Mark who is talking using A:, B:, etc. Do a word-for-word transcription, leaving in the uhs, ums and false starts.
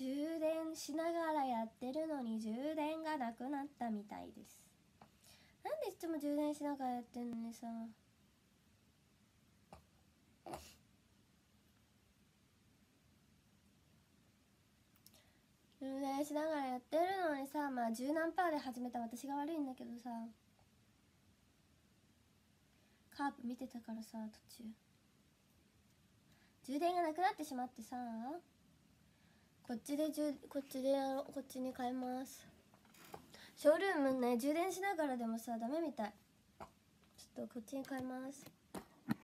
A: 充電しながらやってるのに充電がなくなったみたいです。なんでいつも充電しながらやってんのにさ。充電しながらやってるのにさ、まあ十何パーで始めた私が悪いんだけどさ、カープ見てたからさ、途中充電がなくなってしまってさ、こっちで充こっちでこっちに変えます。ショールームね、充電しながらでもさダメみたい。ちょっとこっちに変えます。